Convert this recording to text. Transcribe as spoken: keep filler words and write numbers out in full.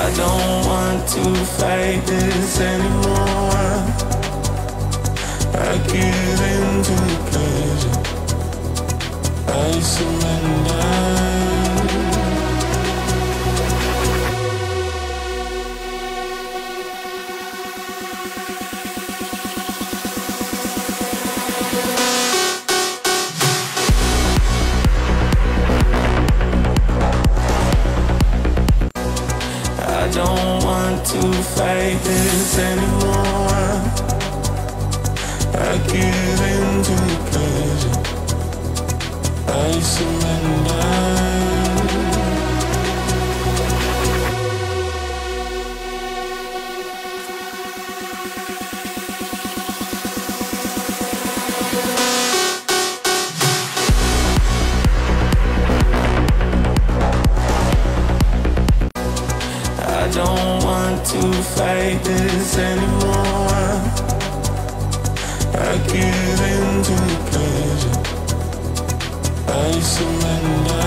I don't want to fight this anymore. I give in to the pleasure. I surrender. I don't want to fight this anymore. I give in to the pleasure. I surrender. I don't want to fight this anymore. I give in to the pleasure. I surrender.